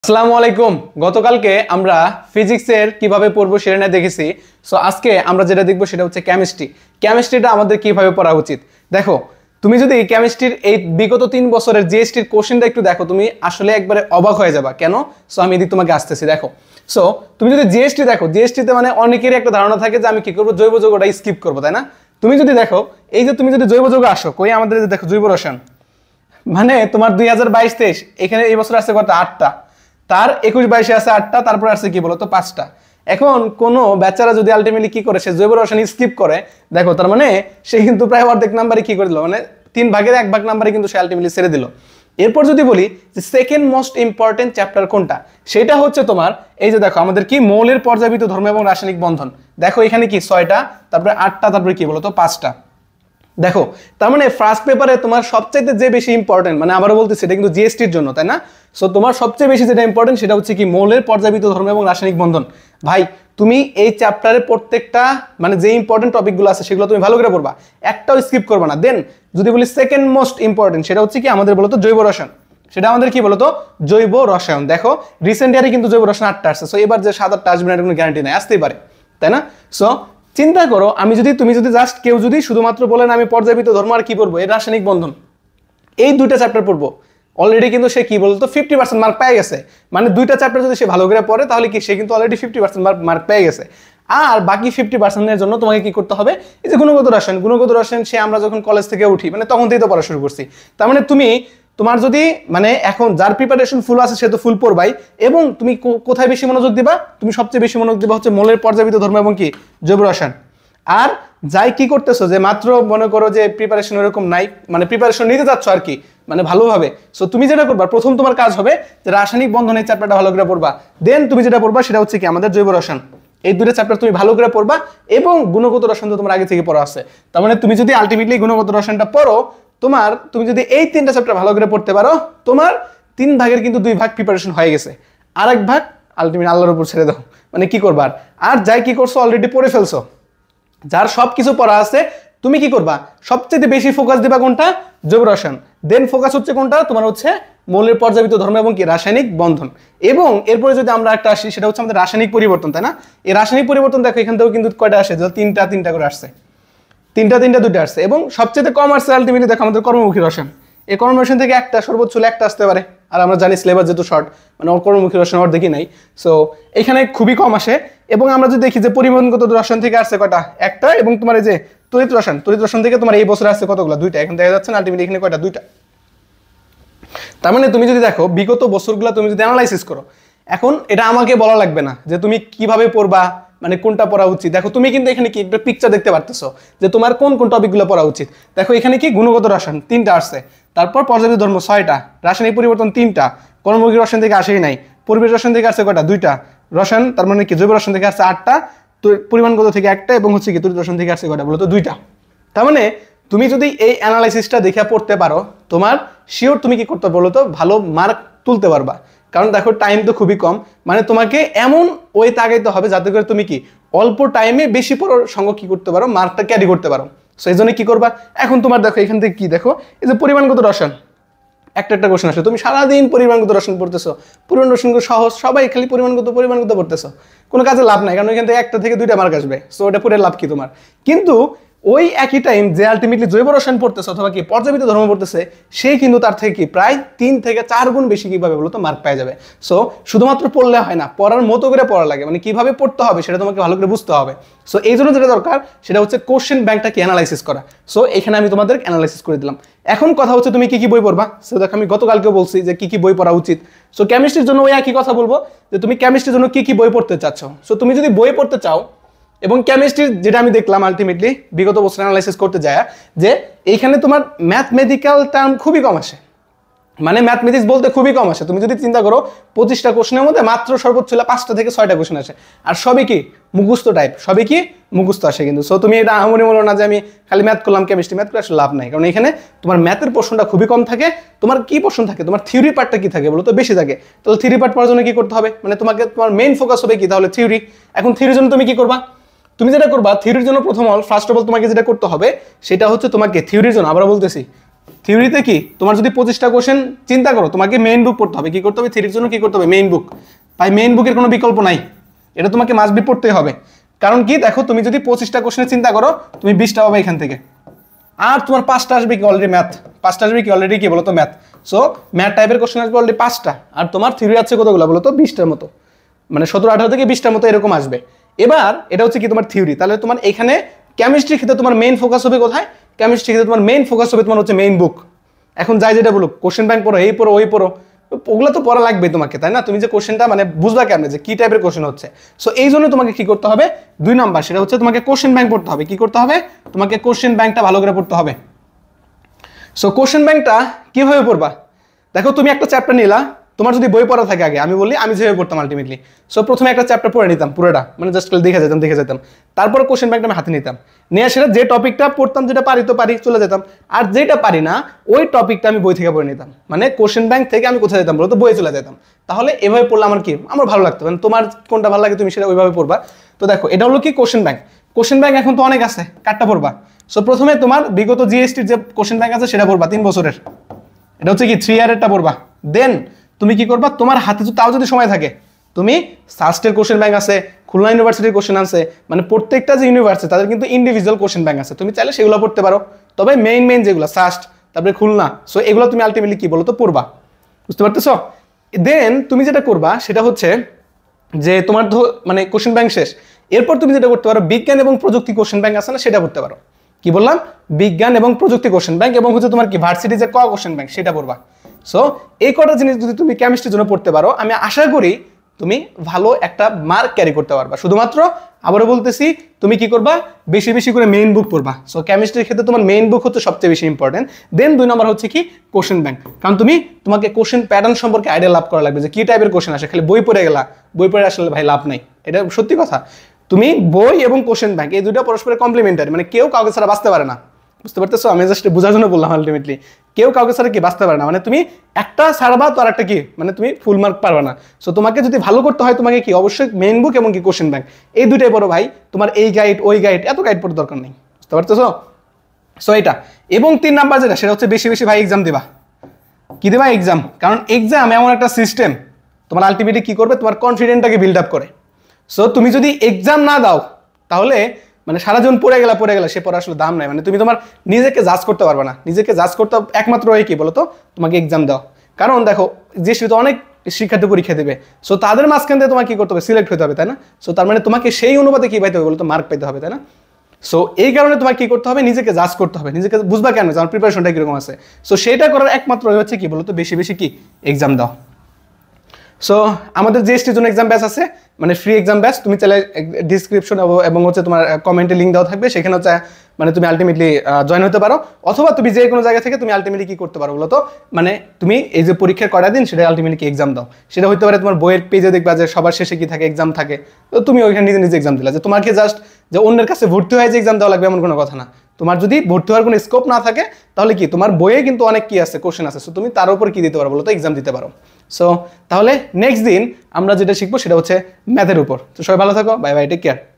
আসসালামু আলাইকুম। গতকালকে আমরা ফিজিক্সের কিভাবে পড়বো সেটা নিয়ে দেখেছি। সো আজকে আমরা যেটা দেখবো সেটা হচ্ছে কেমিস্ট্রিটা আমাদের কিভাবে পড়া উচিত। দেখো, তুমি যদি কেমিস্ট্রির এই বিগত 3 বছরের জিএসটির কোশ্চেনটা একটু দেখো, তুমি আসলে একবারে অবাক হয়ে যাবা। কেন? সো আমি এদিকে তোমাকে আসতেছি। দেখো, সো তুমি যদি জিএসটি দেখো, জিএসটিতে মানে অনেকেরই একটা ধারণা থাকে যে আমি কি করবো, জৈব যৌগটা স্কিপ করবো, তাই না? তুমি যদি দেখো, এই যে তুমি যদি জৈব যৌগ আসো, কই আমাদের দেখো জৈব রসায়ন, মানে তোমার 2022-23 এখানে এই বছর আসছে কত? 8টা। তার 21-22-এ আছে 8টা, তারপর আসছে কি বলতো 5টা। এখন কোন বেচারা যদি আলটিমেটলি কি করে, সে জৈব রসায়ন স্কিপ করে, দেখো তার মানে সে কিন্তু প্রায় অর্ধেক নাম্বারই কি করে দিল, মানে 3 ভাগের 1 ভাগ নাম্বারই কিন্তু সে আলটিমেটলি ছেড়ে দিল। এরপর যদি বলি যে সেকেন্ড মোস্ট ইম্পর্টেন্ট চ্যাপ্টার কোনটা, সেটা হচ্ছে তোমার এই যে দেখো আমাদের কি মৌলের পর্যায়বৃত্ত ধর্ম এবং রাসায়নিক বন্ধন। দেখো এখানে কি 6টা, তারপরে 8টা, তারপরে কি বলতো 5টা। দেখো তার মানে ফার্স্ট পেপারে তোমার সবচেয়ে যে বেশি ইম্পর্টেন্ট, মানে আবারও বলতেছি এটা কিন্তু জিএসটির জন্য, তাই না? সো তোমার সবচেয়ে বেশি যেটা ইম্পর্টেন্ট সেটা হচ্ছে কি মৌলের পর্যায়বৃত্ত ধর্ম এবং রাসায়নিক বন্ধন। ভাই তুমি এই চ্যাপ্টারের প্রত্যেকটা মানে যে ইম্পর্টেন্ট টপিকগুলো আছে সেগুলো তুমি ভালো করে পড়বা, একটাও স্কিপ করবা না। দেন যদি বলি সেকেন্ড মোস্ট ইম্পর্টেন্ট, সেটা হচ্ছে কি আমাদের বলতো জৈব রসায়ন। সেটা আমাদের কি বলতো জৈব রসায়ন। দেখো রিসেন্ট ইয়ারে কিন্তু জৈব রসায়ন 8টা আসছে। সো এবার যে 7-8টা আসবে না, কোনো গ্যারান্টি নাই, আসতেই পারে, তাই না? সো চিন্তা করো, তুমি যদি জাস্ট কেউ যদি শুধুমাত্র বলেন আমি পর্যায়বৃত্ত ধর্ম আর কি পড়বো, এই রাসায়নিক বন্ধন, এই দুইটা চ্যাপ্টার পড়বো, অলরেডি কিন্তু সে কি বলতো 50% মার্ক পেয়ে গেছে। মানে দুইটা চ্যাপ্টার যদি সে ভালো করে পড়ে তাহলে কি সে কিন্তু অলরেডি 50% মার্ক পেয়ে গেছে। আর বাকি 50%-এর জন্য তোমাকে কি করতে হবে, এই যে গুণগত রসায়ন সে আমরা যখন কলেজ থেকে উঠি মানে তখন থেকেই তো পড়া শুরু করছি। তার মানে তোমার যদি মানে এখন যার প্রিপারেশন ফুল আছে সে তো ফুল পড়বাই, এবং তুমি কোথায় বেশি মনোযোগ দিবা, তুমি সবচেয়ে বেশি মনোযোগ দিবা হচ্ছে মৌলের পর্যায়বৃত্ত ধর্ম এবং কি জৈব রসায়ন। আর যাই কি করতেছো, যে মাত্র মনে করো যে প্রিপারেশন এরকম নাই, মানে প্রিপারেশন নিতে যাচ্ছ আর কি, মানে ভালোভাবে। সো তুমি যেটা করবা, প্রথম তোমার কাজ হবে যে রাসায়নিক বন্ধনের চ্যাপ্টারটা ভালো করে পড়বা। দেন তুমি যেটা পড়বা সেটা হচ্ছে কি আমাদের জৈব রসায়ন। এই দুটো চ্যাপ্টার তুমি ভালো করে পড়বা, এবং গুণগত রসায়ন তো তোমার আগে থেকে পড়া আছে। তার মানে তুমি যদি আলটিমেটলি গুণগত রসায়নটা পড়ো, তুমি যদি এই 3টা চ্যাপ্টার ভালো করে পড়তে পারো, তোমার 3 ভাগের কিন্তু 2 ভাগ প্রিপারেশন হয়ে গেছে, আর 1 ভাগ আলটিমেটলি আল্লাহর উপর ছেড়ে দাও। মানে কি করবা, আর যাই কি করছো অলরেডি পড়ে ফেলছো, যার সবকিছু পড়া আছে, তুমি কি করবা সবচেয়ে বেশি ফোকাস দিবা কোনটা, জৈব রসায়ন। দেন ফোকাস হচ্ছে কোনটা তোমার হচ্ছে মৌলের পর্যায়বৃত্ত ধর্ম এবং কি রাসায়নিক বন্ধন। এবং এরপরে যদি আমরা একটা আসি, সেটা হচ্ছে আমাদের রাসায়নিক পরিবর্তন, তাই না? এই রাসায়নিক পরিবর্তন দেখো এখান থেকেও কিন্তু কয়টা আসে, তিনটা করে আসছে, দুটো আসছে, এবং সবচেয়ে কম আসছে আলটিমেটলি দেখো আমাদের কর্মমুখী রসায়ন। এই কর্মমুখী রসায়ন থেকে একটা সর্বোচ্চ হলে একটা আসতে পারে, আর আমরা জানি সিলেবাস যেহেতু শর্ট, মানে কর্মমুখী রসায়ন অর্ধেকই নাই। সো এখানে খুবই কম আসে। এবং আমরা যদি দেখি যে পরিমাণগত রসায়ন থেকে আসছে কয়টা, একটা, এবং তোমার এই যে তড়িৎ রসায়ন থেকে তোমার এই বছরে আসছে কতগুলো, 2টা। এখন দেখা যাচ্ছে না আলটিমেটলি এখানে কয়টা, 2টা। তার মানে তুমি যদি দেখো বিগত বছরগুলো তুমি যদি অ্যানালাইসিস করো, এখন এটা আমাকে বলা লাগবে না যে তুমি কিভাবে পড়বা, মানে কোনটা পড়া উচিত। দেখো তুমি কিন্তু এখানে কি একটা পিকচার দেখতে পারতেছো যে তোমার কোন কোন টপিকগুলো পড়া উচিত। দেখো এখানে কি গুণগত রসায়ন 3টা আসছে, তারপর পর্যায়বৃত্ত ধর্ম 6টা, রাসায়নিক পরিবর্তন 3টা, কর্মমুখী রসায়ন থেকে আসেই নাই, পরিবেশ রসায়ন থেকে আসছে কয়টা, 2টা, রসায়ন তার মানে কি জৈব রসায়ন থেকে আসছে 8টা, পরিমাণগত থেকে 1টা, এবং হচ্ছে কি তড়িৎ রসায়ন থেকে আসছে কয়টা বলতো, 2টা। তার মানে তুমি যদি এই অ্যানালাইসিসটা দেখে পড়তে পারো, তোমার শিওর তুমি কি করতে বলো তো ভালো মার্ক তুলতে পারবা। কারণ দেখো টাইম তো খুবই কম, মানে তোমাকে এমন ওয়েতে আগাইতে হবে যাতে করে তুমি কি অল্প টাইমে বেশি পড়ার সঙ্গ কি করতে পারো, মার্কটা ক্যারি করতে পারো। সো এই জন্য কি করবা, এখন তোমার দেখো এখান থেকে কি দেখো, এই যে পরিমাণগত রসায়ন একটা কোশ্চেন আসে, তুমি সারাদিন পরিমাণগত রসায়ন পড়তেছো, পরিমাণ রসায়ন সহজ, সবাই খালি পরিমাণগত পড়তেছো, কোনো কাজে লাভ নাই, কারণ এখান থেকে 1টা থেকে 2টা মার্ক আসবে। সো ওটা পড়ে লাভ কি তোমার? কিন্তু ওই একই টাইম যে আলটিমেটলি জৈব রসায়ন পড়তেছে অথবা কি পর্যাবৃত্ত ধর্ম পড়তেছে, সে কিন্তু তার থেকে কি প্রায় 3 থেকে 4 গুণ বেশি কিভাবে বলতো মার্ক পেয়ে যাবে। সো শুধুমাত্র পড়লে হয় না, পড়ার মতো করে পড়া লাগে, মানে কিভাবে পড়তে হবে সেটা তোমাকে ভালো করে বুঝতে হবে। সো এই জন্য যেটা দরকার সেটা হচ্ছে কোশ্চেন ব্যাংকটাকে অ্যানালাইসিস করা। সো এখানে আমি তোমাদের অ্যানালাইসিস করে দিলাম। এখন কথা হচ্ছে তুমি কি বই পড়বা। সো দেখো আমি গতকালকে বলছি যে কি বই পড়া উচিত। সো কেমিস্ট্রির জন্য ওই একই কথা বলবো যে তুমি কেমিস্ট্রির জন্য কি বই পড়তে চাচ্ছ। সো তুমি যদি বই পড়তে চাও, এবং কেমিস্ট্রির যেটা আমি দেখলাম আলটিমেটলি বিগত বছর অ্যানালাইসিস করতে যায় যে এইখানে তোমার ম্যাথমেটিক্যাল টার্ম খুবই কম আসে, মানে ম্যাথমেটিক্স বলতে খুবই কম আসে। তুমি যদি চিন্তা করো 25টা কোশ্চেনের মধ্যে মাত্র সর্বোচ্চ 5টা থেকে 6টা কোশ্চেন আসে, আর সবই কি মুখস্থ টাইপ, সবই কি মুখস্থ আসে কিন্তু। সো তুমি এটা মনে বলো না যে আমি খালি ম্যাথ করলাম, ম্যাথ করে আসলে লাভ নাই, কারণ এখানে তোমার ম্যাথের পোর্শনটা খুবই কম থাকে। তোমার কি পোর্শন থাকে, তোমার থিওরি পার্টটা কি থাকে বলো তো, বেশি থাকে। তাহলে থিওরি পার্ট পড়ার জন্য কি করতে হবে, মানে তোমার মেইন ফোকাস হবে কি তাহলে থিওরি। এখন থিওরির জন্য তুমি কি করবা, তুমি যেটা করবা থিওরির জন্য ফার্স্ট অফ অল তোমাকে যেটা করতে হবে সেটা হচ্ছে তোমাকে থিওরির জন্য আবার বলতেছি থিওরিতে কি তোমার যদি 25টা কোশ্চেন চিন্তা করো, তোমাকে মেইন বুক পড়তে হবে। কি করতে হবে? থিওরির জন্য কি করতে হবে? Main book. ভাই মেইন বুকের কোনো বিকল্প নাই, এটা তোমাকে মাস্ট বি পড়তেই হবে। কারণ কি দেখো, তুমি যদি 25টা কোশ্চেনের চিন্তা করো, তুমি 20টা পাবে এখান থেকে, আর তোমার 5টা আসবে কি অলরেডি ম্যাথ, 5টা আসবে কি অলরেডি কি বলতো ম্যাথ। সো ম্যাথ টাইপের কোশ্চেন আসবে অলরেডি 5টা, আর তোমার থিওরি আছে কতগুলো বলতো? 20টার মতো, মানে 17-18 থেকে 20টার মতো এরকম আসবে। এবার এটা হচ্ছে কি তোমার থিওরি। তাহলে তোমার এখানে কেমিস্ট্রি ক্ষেত্রে তোমার মেইন ফোকাস হবে কোথায়? কেমিস্ট্রি ক্ষেত্রে তোমার মেইন ফোকাস হবে তোমার হচ্ছে মেইন বুক। এখন যাই যেটা বলুক, কোশ্চেন ব্যাংক পড়ো, এই পড়ো ওই পড়ো, ওগুলো তো পড়া লাগবে তোমাকে, তাই না? তুমি যে কোশ্চেনটা মানে বুঝবা কেমনে যে কি টাইপের কোশ্চেন হচ্ছে। সো এই জন্য তোমাকে কি করতে হবে? 2 নাম্বার, সেটা হচ্ছে তোমাকে কোশ্চেন ব্যাংক পড়তে হবে। কি করতে হবে? তোমাকে কোশ্চেন ব্যাংকটা ভালো করে পড়তে হবে। সো কোশ্চেন ব্যাংকটা কিভাবে পড়বা? দেখো তুমি একটা চ্যাপ্টার নিলা, তোমার যদি বই পড়া থাকে, আগে আমি বলি আমি যেভাবে পড়তাম আলটিমেটলি। সো প্রথমে একটা চ্যাপ্টার পড়ে নিতাম পুরোটা, মানে জাস্ট দেখে যেতাম। তারপরে কোশ্চেন ব্যাংকটা আমি হাতে নিতাম, নিয়ে সেটা যে টপিকটা পড়তাম, যেটা পারি তো পারি চলে যেতাম, আর যেটা পারি না ওই টপিকটা আমি বই থেকে পড়ে নিতাম। মানে কোশ্চেন ব্যাংক থেকে আমি কোথায় যেতাম বলতো? বইয়ে চলে যেতাম। তাহলে এভাবে পড়লে আমার কি, আমার ভালো লাগতো, মানে তোমার কোনটা ভালো লাগে তুমি সেটা ওইভাবে পড়বা। তো দেখো এটা হলো কি কোশ্চেন ব্যাংক। কোশ্চেন ব্যাংক এখন তো অনেক আছে, কাটটা পড়বা। সো প্রথমে তোমার বিগত জিএসটির যে কোশ্চেন ব্যাংক আছে সেটা পড়বা 3 বছরের, এটা হচ্ছে কি 3 ইয়ারেরটা পড়বা। দেন তুমি কি করবা? তোমার হাতে তাও যদি সময় থাকে, তুমি সাস্টের কোশ্চেন ব্যাংক আছে, খুলনা ইউনিভার্সিটির কোশ্চেন আছে, মানে প্রত্যেকটা যে ইউনিভার্সিটি তাদের কিন্তু ইন্ডিভিজুয়াল কোশ্চেন ব্যাংক আছে, তুমি চাইলে সেগুলো পড়তে পারো। তবে মেইন যেগুলো সাস্ট, তারপরে খুলনা, সো এগুলো তুমি আলটিমেটলি কি বলো তো পড়বা, বুঝতে পারতেছো? দেন তুমি যেটা করবা সেটা হচ্ছে যে তোমার মানে কোশ্চেন ব্যাংক শেষ, এরপর তুমি যেটা করতে পারো, বিজ্ঞান এবং প্রযুক্তি কোশ্চেন ব্যাংক আছে না, সেটা করতে পারো। কি বললাম? বিজ্ঞান এবং প্রযুক্তি কোশ্চেন ব্যাংক, এবং হচ্ছে তোমার কি ভার্সিটি যে কোশ্চেন ব্যাংক সেটা পড়বা। সো এই কটা জিনিস যদি তুমি কেমিস্ট্রির জন্য পড়তে পারো, আমি আশা করি তুমি ভালো একটা মার্ক ক্যারি করতে পারবা। শুধুমাত্র আবারও বলতেছি, তুমি কি করবা? বেশি করে মেইন বুক পড়বা। সো কেমিস্ট্রির ক্ষেত্রে তোমার মেইন বুক হচ্ছে সবচেয়ে বেশি ইম্পর্টেন্ট। দেন 2 নম্বর হচ্ছে কি কোশ্চেন ব্যাংক, কারণ তোমাকে কোশ্চেন প্যাটার্ন সম্পর্কে আইডিয়া লাভ করা লাগবে, যে কি টাইপের কোশ্চেন আসে। খালি বই পড়ে গেলা, বই পড়ে আসলে ভাই লাভ নাই, এটা সত্যি কথা। তুমি বই এবং কোশ্চেন ব্যাংক এই দুটো পরস্পরের কমপ্লিমেন্টারি, মানে কেউ কাউকে ছাড়া বাঁচতে পারে না, বুঝতে পারতেছো? আমি জাস্ট বোঝার জন্য বললাম, আলটিমেটলি কেউ কাউকে ছাড়া কি বাঁচতে পারে না, মানে তুমি একটা ছাড়বা তো আর একটা কি, মানে তুমি ফুল মার্ক পারবে না। সো তোমাকে যদি ভালো করতে হয়, তোমাকে কি অবশ্যই মেইন বুক এবং কি কোশ্চেন ব্যাংক এই দুটাই পড়ো ভাই। তোমার এই গাইড ওই গাইড এত গাইড পড়ার দরকার নেই, বুঝতে পারতেছো? সো এটা, এবং 3 নাম্বার যেটা, সেটা হচ্ছে বেশি ভাই এক্সাম দিবা। কি দেবা? এক্সাম। কারণ এক্সাম এমন একটা সিস্টেম, তোমার আলটিমেটলি কি করবে? তোমার কনফিডেন্টটাকে বিল্ড আপ করে। সো তুমি যদি এক্সাম না দাও, তাহলে মানে সারা জীবন পড়ে গেলা সে পড়া আসলে দাম নাই, মানে তুমি তোমার নিজেকে জাজ করতে পারবে না। নিজেকে জাজ করতে একমাত্র ওই কি বলতো? তোমাকে এক্সাম দাও। কারণ দেখো যে তো অনেক শিক্ষার্থী পরীক্ষা দেবে, সো তাদের মাঝখান থেকে তোমাকে কি করতে হবে? সিলেক্ট হতে হবে, তাই না? সো তার মানে তোমাকে সেই অনুপাতে কি পাইতে হবে বলতো? মার্ক পাইতে হবে, তাই না? সো এই কারণে তোমাকে কি করতে হবে? নিজেকে জাজ করতে হবে, নিজেকে বুঝবা কেন যে আমার প্রিপারেশনটা কিরকম আছে। সো সেটা করার একমাত্র হচ্ছে কি বলতো? বেশি কি এক্সাম দাও। সো আমাদের জিএসটির জন্য এক্সাম ব্যাচ আছে, মানে ফ্রি এক্সাম ব্যাচ। তুমি চাইলে ডিসক্রিপশন এবং হচ্ছে তোমার কমেন্টে লিঙ্ক দেওয়া থাকবে, সেখানে হচ্ছে মানে তুমি আলটিমেটলি জয়েন হতে পারো, অথবা তুমি যে কোনো জায়গা থেকে তুমি আলটিমেটলি কি করতে পারো বলতো? মানে তুমি এই যে পরীক্ষার কয়টা দিন সেটা আলটিমেটলি কি এক্সাম দাও। সেটা হতে পারে তোমার বইয়ের পেজে দেখবা যে সবার শেষে কি থাকে? এক্সাম থাকে। তো তুমি ওইখানে নিজে এক্সাম দিলা, যে তোমাকে জাস্ট যে অন্যের কাছে ভর্তি হয়ে যে এক্সাম দেওয়া লাগবে এমন কোনো কথা না। তোমার যদি ভর্তি হওয়ার কোনো স্কোপ না থাকে, তাহলে কি তোমার বইয়ে কিন্তু অনেক কি আছে, কোশ্চেন আছে। সো তুমি তার উপর কি দিতে পারো বলো তো? এক্সাম দিতে পারো। সো তাহলে নেক্সট দিন আমরা যেটা শিখবো সেটা হচ্ছে ম্যাথের উপর। তো সবাই ভালো থাকো, বাই বাই, টেক কেয়ার।